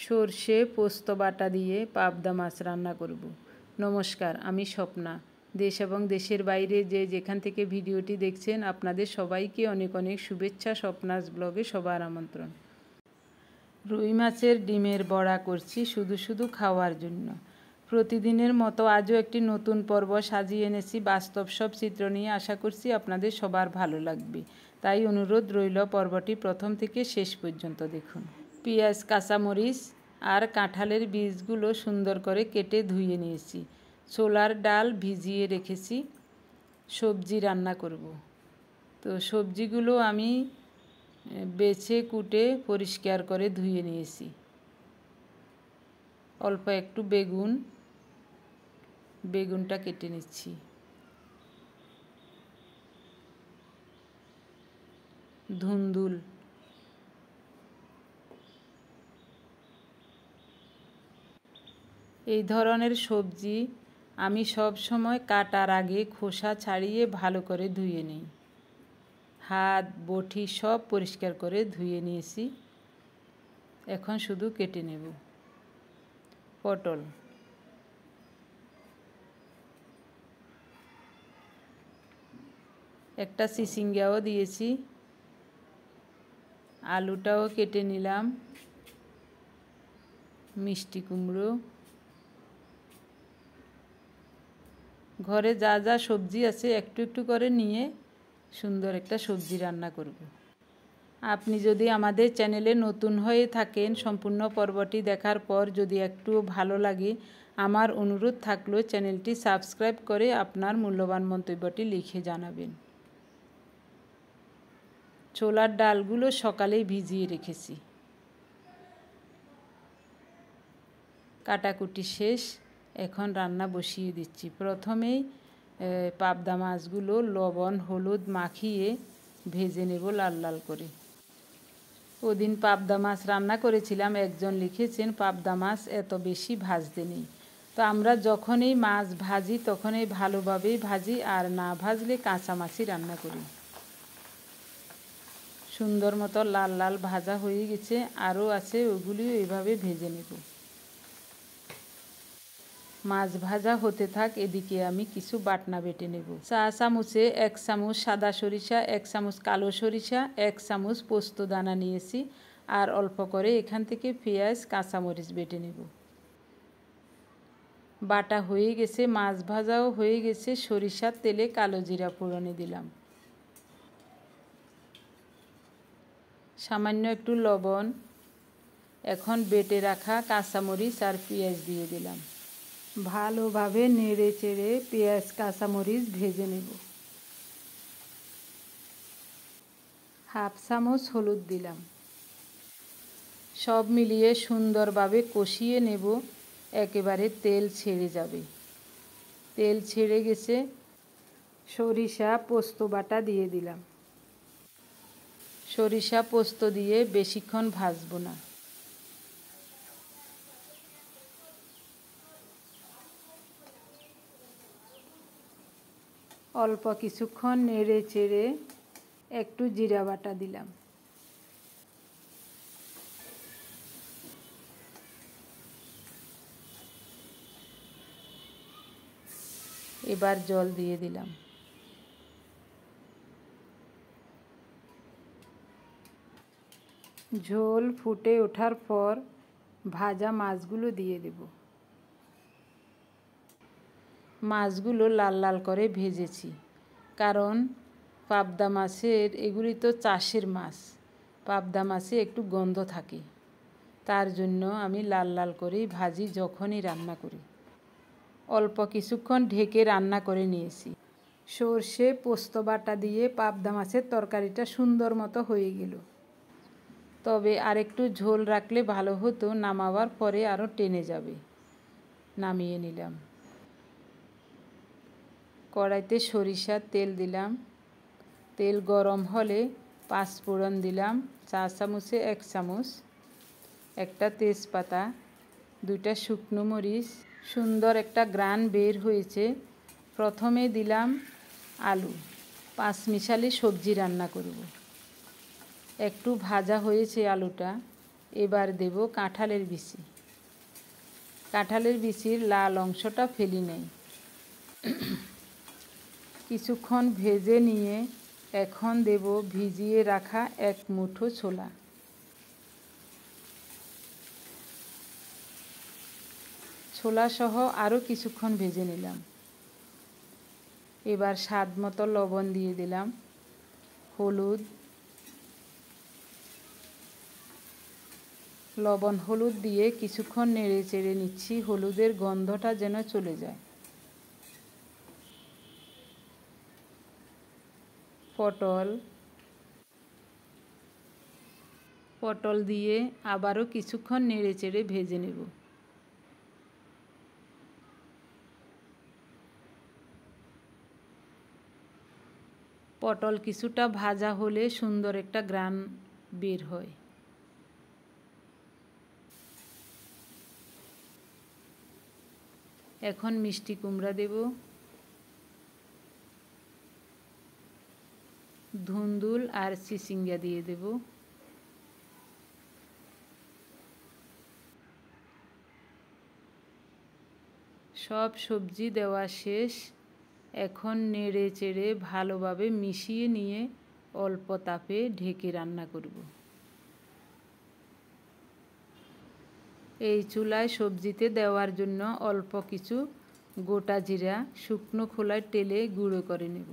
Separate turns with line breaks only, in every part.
সরষে পোস্ত বাটা দিয়ে পাবদা মাছ রান্না করব। নমস্কার, আমি স্বপ্না। দেশ এবং দেশের বাইরে যে যেখান থেকে ভিডিওটি দেখছেন আপনাদের সবাইকে অনেক অনেক শুভেচ্ছা। স্বপ্নাস ব্লগে সবার আমন্ত্রণ। রুই মাছের ডিমের বড়া করছি শুধু শুধু খাওয়ার জন্য। প্রতিদিনের মতো আজও একটি নতুন পর্ব সাজিয়ে এনেছি বাস্তব সব চিত্র নিয়ে। আশা করছি আপনাদের সবার ভালো লাগবে, তাই অনুরোধ রইল পর্বটি প্রথম থেকে শেষ পর্যন্ত দেখুন। পেঁয়াজ, কাঁচামরিচ আর কাঁঠালের বীজগুলো সুন্দর করে কেটে ধুয়ে নিয়েছি। ছোলার ডাল ভিজিয়ে রেখেছি, সবজি রান্না করব। তো সবজিগুলো আমি বেছে কুটে পরিষ্কার করে ধুয়ে নিয়েছি। অল্প একটু বেগুনটা কেটে নিচ্ছি। ধুন্দুল, এই ধরনের সবজি আমি সব সময় কাটার আগে খোসা ছাড়িয়ে ভালো করে ধুয়ে নিই। হাত, বটি সব পরিষ্কার করে ধুয়ে নিয়েছি। এখন শুধু কেটে নেব। পটল, একটা চিচিঙ্গাও দিয়েছি। আলুটাও কেটে নিলাম। মিষ্টি কুমড়ো, ঘরে যা যা সবজি আছে একটু একটু করে নিয়ে সুন্দর একটা সবজি রান্না করব। আপনি যদি আমাদের চ্যানেলে নতুন হয়ে থাকেন, সম্পূর্ণ পর্বটি দেখার পর যদি একটু ভালো লাগে, আমার অনুরোধ থাকলো চ্যানেলটি সাবস্ক্রাইব করে আপনার মূল্যবান মন্তব্যটি লিখে জানাবেন। ছোলার ডালগুলো সকালেই ভিজিয়ে রেখেছি। কাটাকুটি শেষ, এখন রান্না বসিয়ে দিচ্ছি। প্রথমেই পাবদা মাছগুলো লবণ হলুদ মাখিয়ে ভেজে নেব লাল লাল করে। ওদিন পাবদা মাছ রান্না করেছিলাম, একজন লিখেছেন পাবদা মাছ এত বেশি ভাজতে নেই। তো আমরা যখনই মাছ ভাজি তখনই ভালোভাবেই ভাজি, আর না ভাজলে কাঁচা মাছই রান্না করি। সুন্দর মতো লাল লাল ভাজা হয়ে গেছে, আরও আছে, ওগুলিও এভাবে ভেজে নেব। মাছ ভাজা হতে থাক, এদিকে আমি কিছু বাটনা বেটে নেব। চা চামচে 1 চামচ সাদা সরিষা, 1 চামচ কালো সরিষা, 1 চামচ পোস্ত দানা নিয়েছি, আর অল্প করে এখান থেকে পেঁয়াজ কাঁচামরিচ বেটে নেব। বাটা হয়ে গেছে, মাছ ভাজাও হয়ে গেছে। সরিষার তেলে কালো জিরা ফোড়নে দিলাম। সামান্য একটু লবণ। এখন বেটে রাখা কাঁচামরিচ আর পেঁয়াজ দিয়ে দিলাম। ভালোভাবে নেড়ে চেড়ে পেঁয়াজ কাঁচামরিচ ভেজে নেব। হাফ চামচ হলুদ দিলাম। সব মিলিয়ে সুন্দরভাবে কষিয়ে নেব, একেবারে তেল ছেড়ে যাবে। তেল ছেড়ে গেছে, সরিষা পোস্ত বাটা দিয়ে দিলাম। সরিষা পোস্ত দিয়ে বেশিক্ষণ ভাজবো না। অল্প কিছুক্ষণ নেড়ে চেড়ে একটু জিরা বাটা দিলাম। এবার জল দিয়ে দিলাম। ঝোল ফুটে ওঠার পর ভাজা মাছগুলো দিয়ে দেব। মাছগুলো লাল লাল করে ভেজেছি, কারণ পাবদা মাছের এগুলি তো চাষের মাছ, পাবদা মাছে একটু গন্ধ থাকে, তার জন্য আমি লাল লাল করেই ভাজি যখনই রান্না করি। অল্প কিছুক্ষণ ঢেকে রান্না করে নিয়েছি। সর্ষে পোস্ত বাটা দিয়ে পাবদা মাছের তরকারিটা সুন্দর মতো হয়ে গেল। তবে আরেকটু ঝোল রাখলে ভালো হতো, নামাবার পরে আরও টেনে যাবে। নামিয়ে নিলাম। কড়াইতে সরিষার তেল দিলাম। তেল গরম হলে 5 ফোড়ন দিলাম, চা চামচে 1 চামচ, একটা তেজপাতা, 2টা শুকনো মরিচ। সুন্দর একটা ঘ্রাণ বের হয়েছে। প্রথমে দিলাম আলু। 5 মিশালি সবজি রান্না করব। একটু ভাজা হয়েছে আলুটা, এবার দেব কাঁঠালের বিচি। কাঁঠালের বিচির লাল অংশটা ফেলি নেই। কিছুক্ষণ ভেজে নিয়ে এখন দেব ভিজিয়ে রাখা এক মুঠো ছোলা। ছোলা সহ আরও কিছুক্ষণ ভেজে নিলাম। এবার স্বাদ মতো লবণ দিয়ে দিলাম, হলুদ, লবণ হলুদ দিয়ে কিছুক্ষণ নেড়ে চেড়ে নিচ্ছি, হলুদের গন্ধটা যেন চলে যায়। পটল দিয়ে আবারও কিছুক্ষণ নেড়ে চেড়ে ভেজে নেব। পটল কিছুটা ভাজা হলে সুন্দর একটা ঘ্রাণ বের হয়। এখন মিষ্টি কুমড়া দেব, ধুন্দুল আর চিচিঙ্গা দিয়ে দেব। সব সবজি দেওয়া শেষ। এখন নেড়ে চেড়ে ভালোভাবে মিশিয়ে নিয়ে অল্প তাপে ঢেকে রান্না করব। এই চুলায় সবজিতে দেওয়ার জন্য অল্প কিছু গোটা জিরা শুকনো খোলায় টেলে গুঁড়ো করে নেব।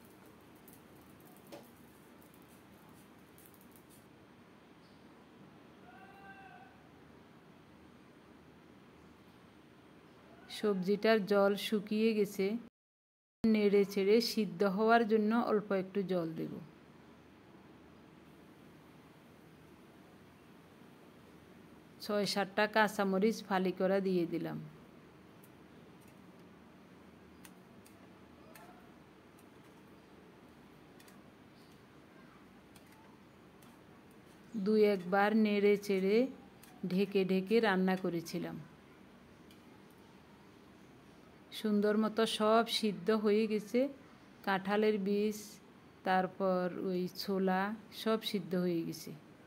সবজিটার জল শুকিয়ে গেছে, নেড়ে চেড়ে সিদ্ধ হওয়ার জন্য অল্প একটু জল দেব। ছয় সাতটা কাঁচামরিচ ফালি করা দিয়ে দিলাম। দুই একবার নেড়ে চেড়ে ঢেকে ঢেকে রান্না করেছিলাম। সুন্দর মতো সব সিদ্ধ হয়ে গেছে। কাঁঠালের বীজ, তারপর ওই ছোলা সব সিদ্ধ হয়ে গেছে।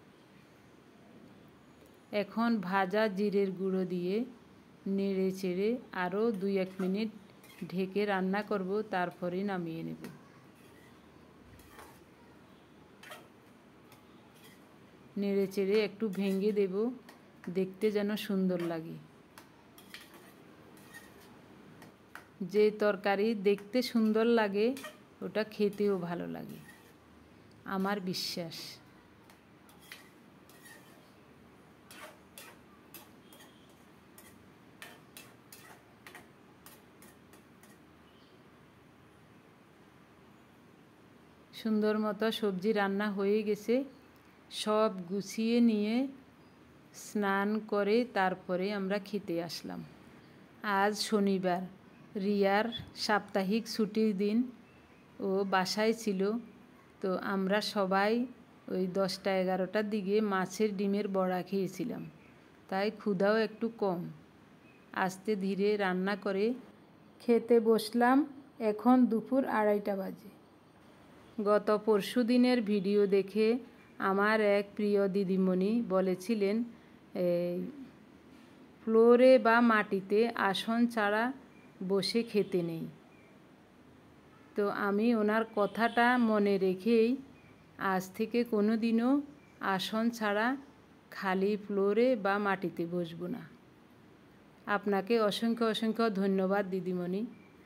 এখন ভাজা জিরের গুঁড়ো দিয়ে নেড়ে চেড়ে আরও 2-1 মিনিট ঢেকে রান্না করব, তারপরে নামিয়ে নেব। নেড়ে চেড়ে একটু ভেঙে দেব, দেখতে যেন সুন্দর লাগে। যে তরকারি দেখতে সুন্দর লাগে ওটা খেতেও ভালো লাগে, আমার বিশ্বাস। সুন্দর মতো সবজি রান্না হয়ে গেছে। সব গুছিয়ে নিয়ে স্নান করে তারপরে আমরা খেতে আসলাম। আজ শনিবার, রিয়ার সাপ্তাহিক ছুটির দিন। ও বাসায় ছিল। তো আমরা সবাই ওই 10টা-11টার দিকে মাছের ডিমের বড়া খেয়েছিলাম, তাই ক্ষুধাও একটু কম। আস্তে ধীরে রান্না করে খেতে বসলাম। এখন দুপুর 2:30 বাজে। গত পরশু দিনের ভিডিও দেখে আমার এক প্রিয় দিদিমণি বলেছিলেন ফ্লোরে বা মাটিতে আসন ছাড়া বসে খেতে নেই। তো আমি ওনার কথাটা মনে রেখেই আজ থেকে কোনো দিনও আসন ছাড়া খালি ফ্লোরে বা মাটিতে বসবো না। আপনাকে অসংখ্য অসংখ্য ধন্যবাদ দিদিমণি।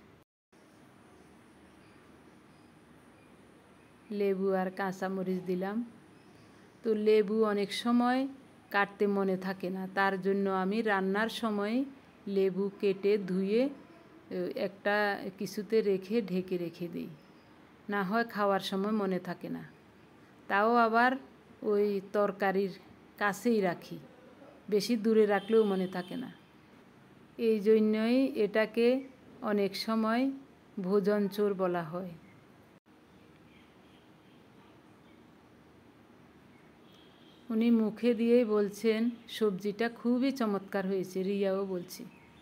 লেবু আর কাঁচামরিচ দিলাম। তো লেবু অনেক সময় কাটতে মনে থাকে না, তার জন্য আমি রান্নার সময় লেবু কেটে ধুয়ে একটা কিছুতে রেখে ঢেকে রেখে দিই, না হয় খাওয়ার সময় মনে থাকে না। তাও আবার ওই তরকারির কাছেই রাখি, বেশি দূরে রাখলেও মনে থাকে না। এই জন্যই এটাকে অনেক সময় ভোজন চোর বলা হয়। উনি মুখে দিয়েই বলছেন সবজিটা খুবই চমৎকার হয়েছে। রিয়াও বলছে।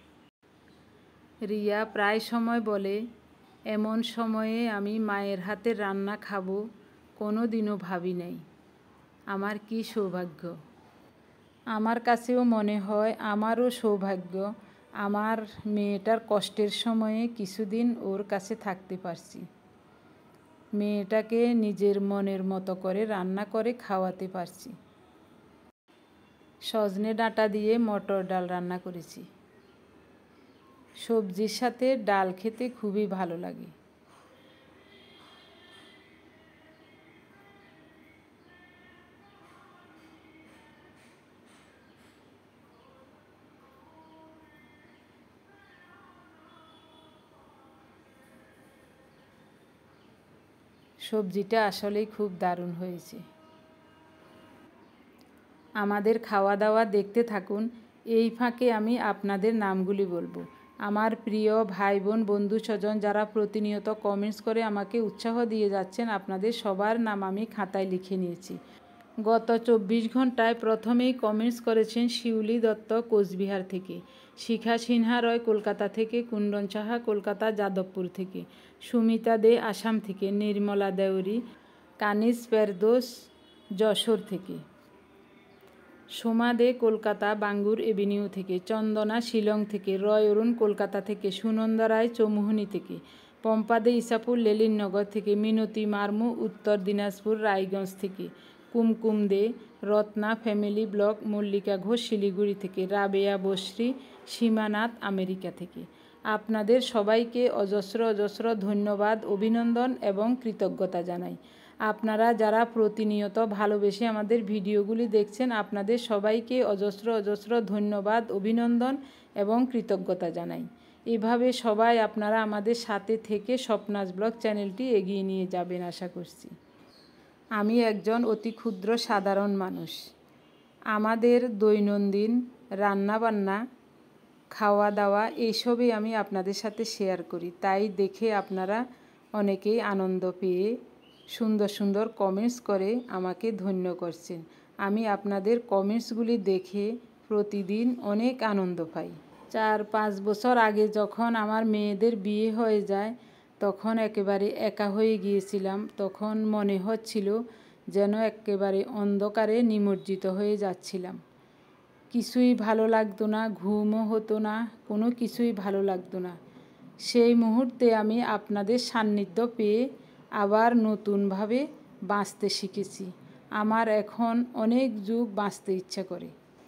রিয়া প্রায় সময় বলে, এমন সময়ে আমি মায়ের হাতের রান্না খাবো কোনো দিনও ভাবি নাই। আমার কি সৌভাগ্য। আমার কাছেও মনে হয় আমারও সৌভাগ্য, আমার মেয়েটার কষ্টের সময়ে কিছুদিন ওর কাছে থাকতে পারছি। মেয়েটাকে নিজের মনের মতো করে রান্না করে খাওয়াতে পারছি। সজনে ডাঁটা দিয়ে মটর ডাল রান্না করেছি। সবজির সাথে ডাল খেতে খুবই ভালো লাগে। সবজিটা আসলেই খুব দারুণ হয়েছে। আমাদের খাওয়া দাওয়া দেখতে থাকুন। এই ফাঁকে আমি আপনাদের নামগুলি বলবো। আমার প্রিয় ভাই বোন বন্ধু স্বজন যারা প্রতিনিয়ত কমেন্টস করে আমাকে উৎসাহ দিয়ে যাচ্ছেন, আপনাদের সবার নাম আমি খাতায় লিখে নিয়েছি। গত 24 ঘন্টায় প্রথমেই কমেন্টস করেছেন শিউলি দত্ত কোচবিহার থেকে, শিখা সিনহা রয় কলকাতা থেকে, কুণ্ডন সাহা কলকাতা যাদবপুর থেকে, সুমিতা দে আসাম থেকে, নির্মলা দেউরি কানিজ ফেরদোস যশোর থেকে, সোমা দে কলকাতা বাঙ্গুর এভিনিউ থেকে, চন্দনা শিলং থেকে, রয় অরুণ কলকাতা থেকে, সুনন্দা রায় চৌমুহনী থেকে, পম্পা দে ইসাপুর লেলিননগর থেকে, মিনতি মারমু উত্তর দিনাজপুর রায়গঞ্জ থেকে, কুমকুম দে রত্না ফ্যামিলি ব্লগ মল্লিকা ঘোষ শিলিগুড়ি থেকে, রাবেয়া বশ্রী সীমানাথ আমেরিকা থেকে। আপনাদের সবাইকে অজস্র অজস্র ধন্যবাদ, অভিনন্দন এবং কৃতজ্ঞতা জানাই। আপনারা যারা প্রতিনিয়ত ভালোবেসে আমাদের ভিডিওগুলি দেখছেন, আপনাদের সবাইকে অজস্র অজস্র ধন্যবাদ, অভিনন্দন এবং কৃতজ্ঞতা জানাই। এভাবে সবাই আপনারা আমাদের সাথে থেকে স্বপ্নাস ব্লগ চ্যানেলটি এগিয়ে নিয়ে যাবেন আশা করছি। আমি একজন অতি ক্ষুদ্র সাধারণ মানুষ। আমাদের দৈনন্দিন রান্নাবান্না, খাওয়া দাওয়া এইসবই আমি আপনাদের সাথে শেয়ার করি। তাই দেখে আপনারা অনেকেই আনন্দ পেয়ে সুন্দর সুন্দর কমেন্টস করে আমাকে ধন্য করছেন। আমি আপনাদের কমেন্টসগুলি দেখে প্রতিদিন অনেক আনন্দ পাই। 4-5 বছর আগে যখন আমার মেয়েদের বিয়ে হয়ে যায়, তখন একেবারে একা হয়ে গিয়েছিলাম। তখন মনে হচ্ছিল যেন একেবারে অন্ধকারে নিমজ্জিত হয়ে যাচ্ছিলাম। কিছুই ভালো লাগতো না, ঘুমও হতো না, কোনো কিছুই ভালো লাগতো না। সেই মুহূর্তে আমি আপনাদের সান্নিধ্য পেয়ে আবার নতুনভাবে বাঁচতে শিখেছি। আমার এখন অনেক যুগ বাঁচতে ইচ্ছা করে।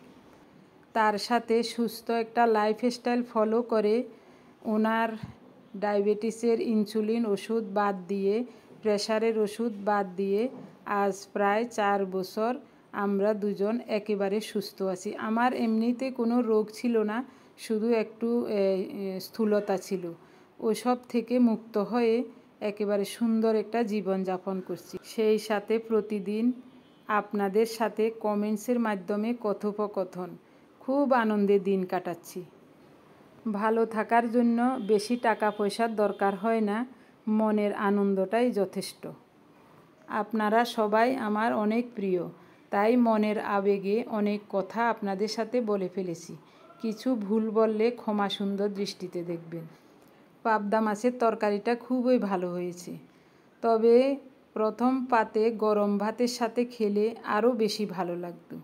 তার সাথে সুস্থ একটা লাইফস্টাইল ফলো করে ওনার ডায়াবেটিসের ইনসুলিন ওষুধ বাদ দিয়ে, প্রেশারের ওষুধ বাদ দিয়ে আজ প্রায় 4 বছর আমরা দুজন একেবারে সুস্থ আছি। আমার এমনিতে কোনো রোগ ছিল না, শুধু একটু স্থূলতা ছিল। ওসব থেকে মুক্ত হয়ে একেবারে সুন্দর একটা জীবনযাপন করছি। সেই সাথে প্রতিদিন আপনাদের সাথে কমেন্টসের মাধ্যমে কথোপকথন, খুব আনন্দে দিন কাটাচ্ছি। ভালো থাকার জন্য বেশি টাকা পয়সার দরকার হয় না, মনের আনন্দটাই যথেষ্ট। আপনারা সবাই আমার অনেক প্রিয়, তাই মনের আবেগে অনেক কথা আপনাদের সাথে বলে ফেলেছি। কিছু ভুল বললে ক্ষমা সুন্দর দৃষ্টিতে দেখবেন। পাবদা মাছের তরকারিটা খুবই ভালো হয়েছে, তবে প্রথম পাতে গরম ভাতের সাথে খেলে আরও বেশি ভালো লাগতো।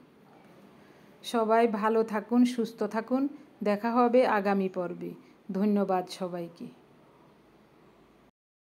সবাই ভালো থাকুন, সুস্থ থাকুন, দেখা হবে আগামী পর্বে। ধন্যবাদ সবাইকে।